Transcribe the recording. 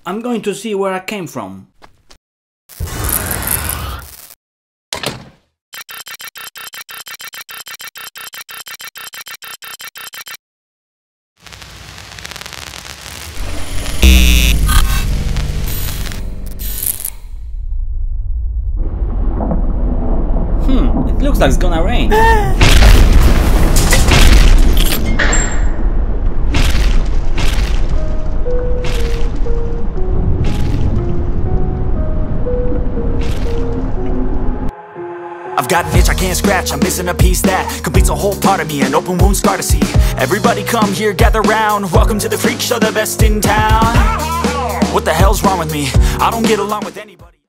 I'm going to see where I came from. It looks like it's gonna rain. I've got an itch I can't scratch, I'm missing a piece that completes a whole part of me, an open wound scar to see. Everybody come here, gather round, welcome to the freak show, the best in town. What the hell's wrong with me? I don't get along with anybody.